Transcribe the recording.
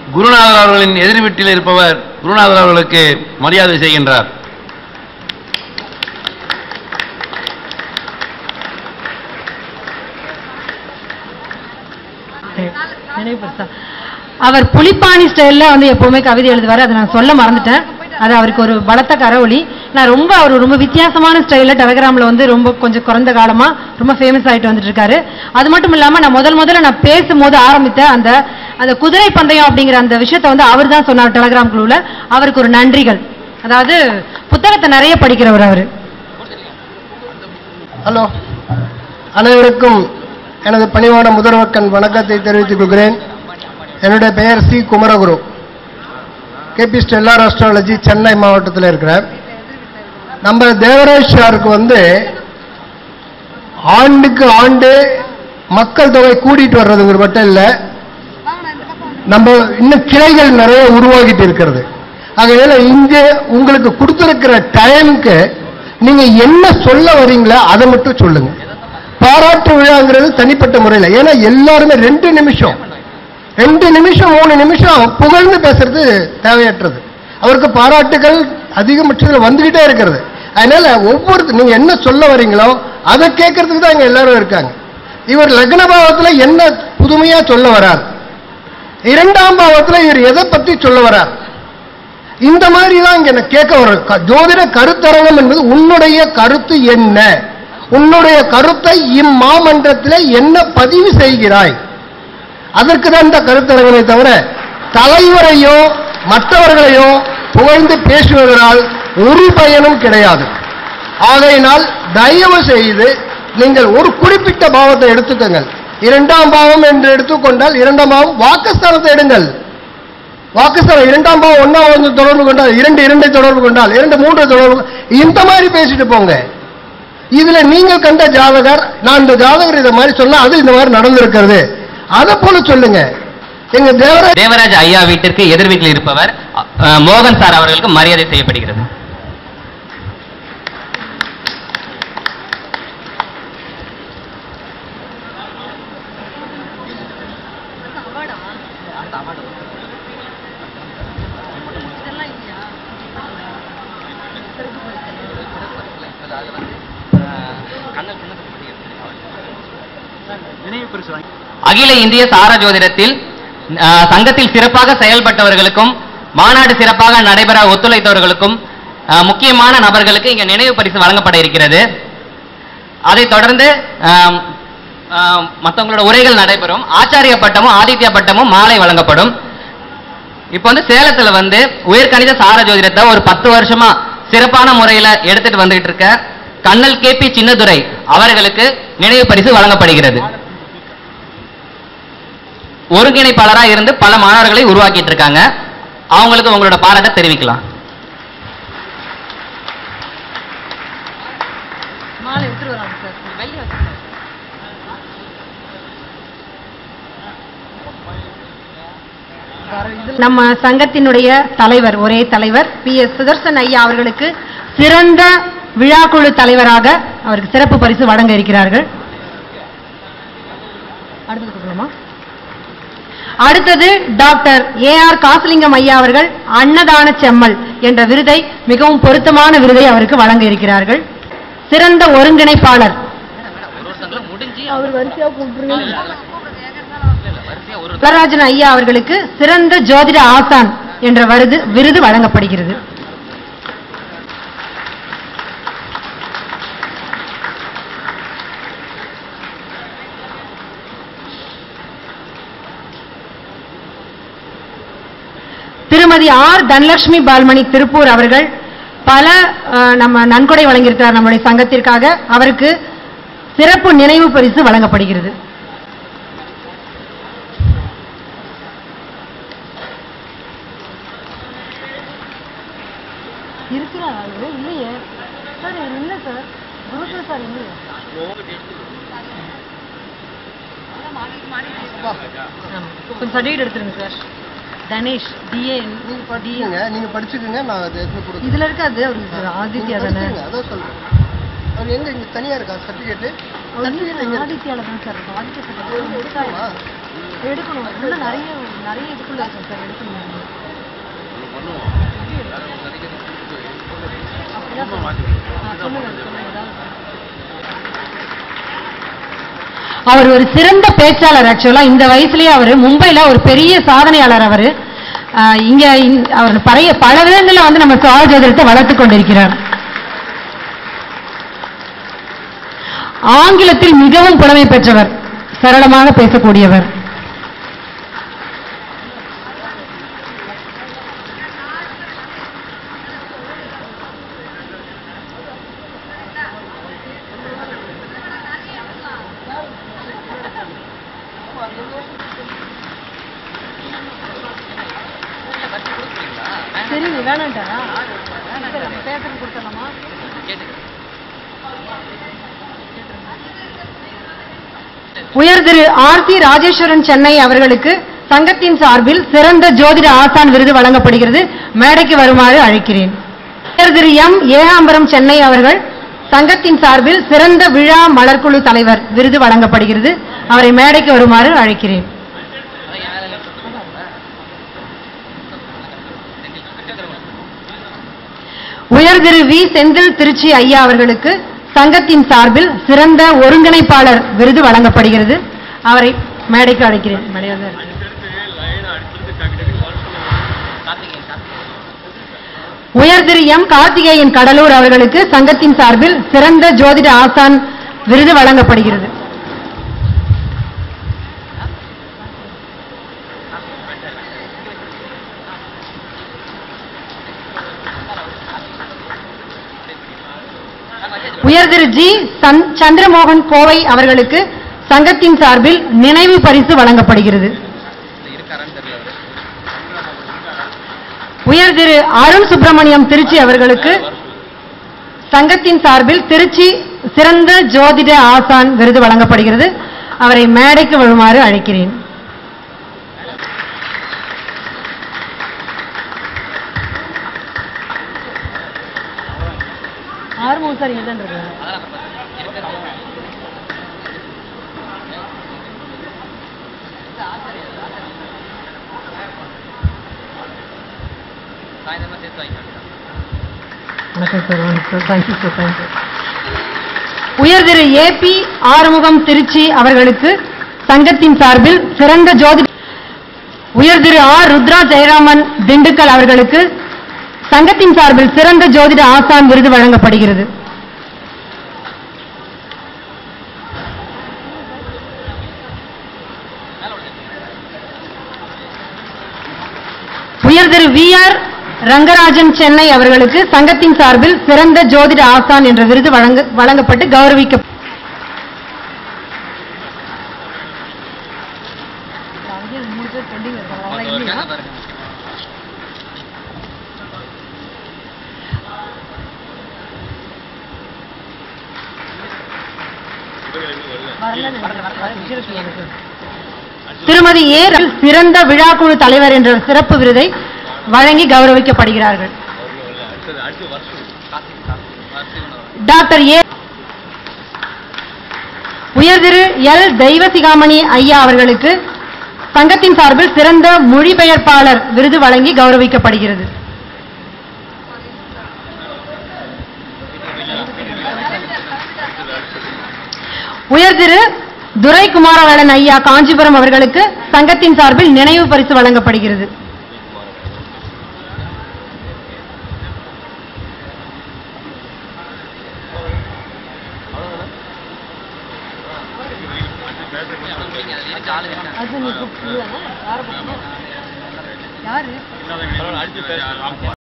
குருநாதர் அவர்களின் எதிர் வீட்டில் இருப்பவர் குருநாதர் அவர்களுக்கு மரியாதை செய்கின்றார். அவர் புலிப்பாணி ஸ்டைல்ல எப்பவுமே கவிதை எழுதுவார். அதை நான் சொல்ல மறந்துட்டேன். அது அவருக்கு ஒரு பலத்த கரவொலி. நான் அவர் ரொம்ப வித்தியாசமான ஸ்டைல்ல டெலிகிராம்ல ரொம்ப கொஞ்சம் குறைந்த காலமா ரொம்ப ஃபேமஸ் ஆயிட்டு வந்துட்டு இருக்காரு. அது மட்டும் இல்லாம நான் முதல்ல நான் பேசும்போது ஆரம்பித்த அந்த குதிரை பந்தயம் அப்படிங்கிற அந்த விஷயத்தை அவர் தான் சொன்னார் டெலிகிராம் குழுல. அவருக்கு ஒரு நன்றிகள். அதாவது புத்தகத்தை நிறைய படிக்கிறவர் அவரு. ஹலோ, அனைவருக்கும் எனது பணிவான முதல்வர்கண் வணக்கத்தை தெரிவித்துக் கொள்கிறேன். என்னுடைய பெயர் C Kumaraguru. KP stellar astrology Chennai மாவட்டத்தில் இருக்கிறேன். நம்ம தேவராஜ் சாருக்கு ஆண்டுக்கு ஆண்டு மக்கள் தொகை கூட்டிட்டு வர்றதுங்கிற மட்டும் இல்லை, நம்ம இன்னும் கிளைகள் நிறைய உருவாகிட்டு இருக்கிறது. ஆகையால இங்கே உங்களுக்கு கொடுத்திருக்கிற டைமுக்கு நீங்க என்ன சொல்ல வரீங்களோ அதை மட்டும் சொல்லுங்க. பாராட்டு விழாங்கிறது தனிப்பட்ட முறையில், ஏன்னா எல்லாருமே 2 நிமிஷம் 3 நிமிஷம் புகழ்ந்து பேசுறது தேவையற்றது. அவருக்கு பாராட்டுகள் அதிகபட்சத்தில் வந்துகிட்டே இருக்கிறது. அதனால நீங்க என்ன சொல்ல வரீங்களோ அதை கேட்கறதுக்கு தான் இங்க எல்லாரும் இருக்காங்க. இவர் லக்ன பாவத்தில் என்ன புதுமையா சொல்ல வரார், 2ஆம் பாவத்தில் இவர் எதை பத்தி சொல்ல வரார், இந்த மாதிரி தான் இங்க கேட்க வர. ஜோதிட கருத்தரங்கம் என்பது உன்னுடைய கருத்து என்ன, உன்னுடைய கருத்தை இம்மாமன்றத்தில் என்ன பதிவு செய்கிறாய், அதற்கு தான் இந்த கருத்தரங்கனை தவிர தலைவரையோ மற்றவர்களையோ புகழ்ந்து பேசுவதனால் ஒரு பயனும் கிடையாது. ஆகையினால் தயவு செய்து நீங்கள் ஒரு குறிப்பிட்ட பாவத்தை எடுத்துக்கங்கள். 2ஆம் பாவம் என்று எடுத்துக்கொண்டால் 2ஆம் பாவம் வாக்குஸ்தானத்தை எடுங்கள். வாக்குஸ்தானம் 2ஆம் பாவம் 1 தொடர்பு கொண்டால் 2 தொடர்பு கொண்டால் 2 3 தொடர்பு, இந்த மாதிரி பேசிட்டு போங்க. இதுல நீங்க கண்ட ஜாதகர், நான் இந்த ஜாதகர் இதை மாதிரி சொன்னா அது இந்த மாதிரி நடந்திருக்கிறது, அதை போல சொல்லுங்க. எங்க தேவராஜ் ஐயா வீட்டிற்கு எதிர் வீட்டில் இருப்பவர் மோகன் சார் அவர்களுக்கு மரியாதை செய்யப்படுகிறது. அகில இந்திய சார ஜோதிடத்தில் சங்கத்தில் சிறப்பாக செயல்பட்டவர்களுக்கும் மாநாடு சிறப்பாக நடைபெற ஒத்துழைத்தவர்களுக்கும் முக்கியமான நபர்களுக்கு இங்க நினைவு பரிசு வழங்கப்பட இருக்கிறது. அதைத் தொடர்ந்து மற்றவங்களோட உரைகள் நடைபெறும். ஆச்சாரிய பட்டமும் ஆதித்யா பட்டமும் மாலை வழங்கப்படும். இப்ப சேலத்துல உயர்கணித சார ஜோதிடத்தை ஒரு 10 வருஷமா சிறப்பான முறையில எடுத்துட்டு வந்துகிட்டு இருக்க கண்ணல் கேபி சின்னதுரை அவர்களுக்கு நினைவு பரிசு வழங்கப்படுகிறது. ஒருங்கிணைப்பாளராக இருந்து பல மாணவர்களை உருவாக்கிட்டு இருக்காங்க. அவங்களுக்கு உங்களோட பாராட்டை தெரிவிக்கலாம். நம்ம சங்கத்தினுடைய தலைவர், ஒரே தலைவர் PS சுதர்சன் ஐயா அவர்களுக்கு சிறந்த விழாக்குழு தலைவராக அவருக்கு சிறப்பு பரிசு வழங்க இருக்கிறார்கள். அடுத்தது டாக்டர் AR காசலிங்கம் ஐயா அவர்கள் அன்னதான செம்மல் என்ற விருதை, மிகவும் பொருத்தமான விருதை அவருக்கு வழங்க இருக்கிறார்கள். சிறந்த ஒருங்கிணைப்பாளர் நடராஜன் ஐயா அவர்களுக்கு சிறந்த ஜோதிட ஆசான் என்ற விருது வழங்கப்படுகிறது. திருமதி ஆர் தனலட்சுமி பால்மணி திருப்பூர் அவர்கள் பல நம்ம நன்கொடை வழங்கியிருக்கிறார் நம்முடைய சங்கத்திற்காக. அவருக்கு சிறப்பு நினைவு பரிசு வழங்கப்படுகிறது. கொஞ்சம் சர்டிஃபிகேட் எடுத்துருங்க சார். தனேஷ் DA நீங்க படிச்சுக்கங்க, நான் இதுல இருக்காது. அவருக்கு ஆதித்யா தானே, அதான் சொல்றேன். அவர் எங்க இங்க தனியா இருக்கா சர்டிஃபிகேட்? ஆதித்யால தான் சார். ஆதித்யா எடுக்கணும். நிறைய நிறைய இதுக்குள்ள இருக்கும் சார் எடுக்கணும். அவர் ஒரு சிறந்த பேச்சாளர். ஆக்சுவலா இந்த வயசுலயே அவரு மும்பைல ஒரு பெரிய சாதனையாளர். அவரு இங்க அவர் பல விதங்கள்ல வந்து நம்ம சுவாஜோதிடத்தை வளர்த்து கொண்டிருக்கிறார். ஆங்கிலத்தில் மிகவும் புலமை பெற்றவர், சரளமாக பேசக்கூடியவர். சரிங்க, வேணாண்டா பேசுறது கொடுத்தலாமா? உயர் திரு ஆர்த்தி ராஜேஸ்வரன் சென்னை அவர்களுக்கு சங்கத்தின் சார்பில் சிறந்த ஜோதிட ஆசான் விருது வழங்கப்படுகிறது. மேடைக்கு வருமாறு அழைக்கிறேன். உயர் திரு எம் ஏகாம்பரம் சென்னை அவர்கள் சங்கத்தின் சார்பில் சிறந்த விழா மலர்குழு தலைவர் விருது வழங்கப்படுகிறது. அவரை மேடைக்கு வருமாறு அழைக்கிறேன். உயர் திரு வி செந்தில் திருச்சி ஐயா அவர்களுக்கு சங்கத்தின் சார்பில் சிறந்த ஒருங்கிணைப்பாளர் விருது வழங்கப்படுகிறது. அவரை மேடைக்கு அழைக்கிறேன். உயர் திரு எம் கார்த்திகேயன் கடலூர் அவர்களுக்கு சங்கத்தின் சார்பில் சிறந்த ஜோதிட ஆசான் விருது வழங்கப்படுகிறது. உயர் திரு ஜி சந்திரமோகன் கோவை அவர்களுக்கு சங்கத்தின் சார்பில் நினைவு பரிசு வழங்கப்படுகிறது. உயர் திரு அருண் சுப்பிரமணியம் திருச்சி அவர்களுக்கு சங்கத்தின் சார்பில் திருச்சி சிறந்த ஜோதிட ஆசான் விருது வழங்கப்படுகிறது. அவரை மேடைக்கு வருமாறு அழைக்கிறேன். ஆர்வம் சார் இங்க தான் இருக்கு. வணக்கம் சார். வணக்கம். Thank you sir. தேங்க்யூ. உயர் திரு ஏபி ஆறுமுகம் திருச்சி அவர்களுக்கு சங்கத்தின் சார்பில் சிறந்த ஜோதி. உயர் திரு ஆர் ருத்ரா ஜெயராமன் திண்டுக்கல் அவர்களுக்கு சங்கத்தின் சார்பில் சிறந்த ஜோதிட ஆசான் விருது வழங்கப்படுகிறது. உயர் திரு வி ஆர் ரங்கராஜன் சென்னை அவர்களுக்கு சங்கத்தின் சார்பில் சிறந்த ஜோதிட ஆசான் என்ற விருது வழங்கப்பட்டு கௌரவிக்க. திருமதி ஏ சிறந்த விழாக்குழு தலைவர் என்ற சிறப்பு விருதை வழங்கி கௌரவிக்கப்படுகிறார்கள். டாக்டர் ஏ உயர் திரு எல் தெய்வசிகாமணி ஐயா அவர்களுக்கு சங்கத்தின் சார்பில் சிறந்த மொழிபெயர்ப்பாளர் விருது வழங்கி கௌரவிக்கப்படுகிறது. உயர் திரு துரை குமாரவேலன் ஐயா காஞ்சிபுரம் அவர்களுக்கு சங்கத்தின் சார்பில் நினைவு பரிசு வழங்கப்படுகிறது. யாரு